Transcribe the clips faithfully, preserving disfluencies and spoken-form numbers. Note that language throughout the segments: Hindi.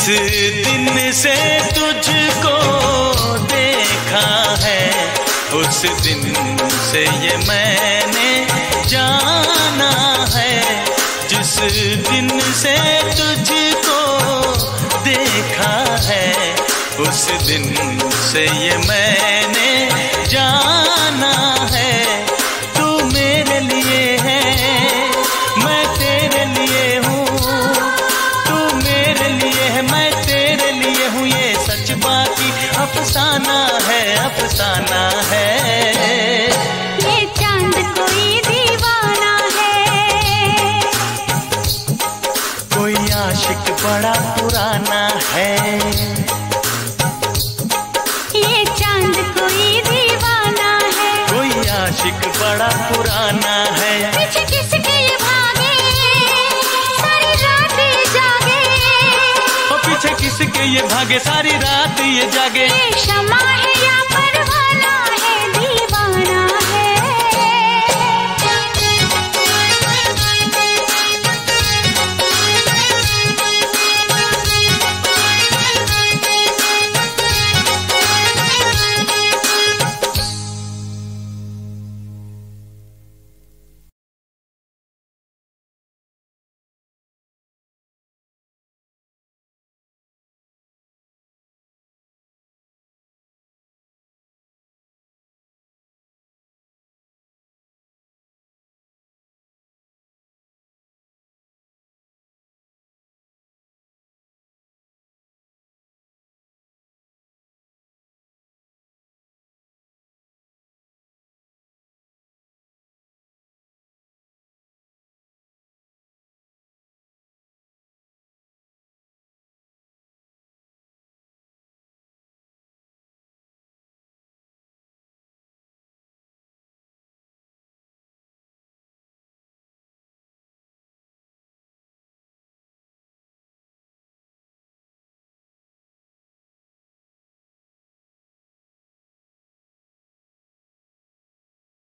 दिन से तुझको देखा है, उस दिन से ये मैंने जाना है। जिस दिन से तुझको देखा है, उस दिन से ये मैंने जाना है। तू मेरे लिए है, मैं तेरे लिए हूँ। तू मेरे लिए है, मैं तेरे लिए हूँ। ये सच बाकी अफसाना है, अफसाना है। ये चांद कोई दीवाना है, कोई आशिक बड़ा पुराना है। ये चांद कोई दीवाना है, कोई आशिक बड़ा पुराना है। पीछे किसके ये भागे, सारी रात ये जागे। और पीछे किसके ये भागे, सारी रात ये जागे। ये शमा है या परवाना है, दीवाना है।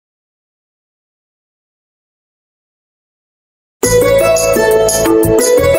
Thank you.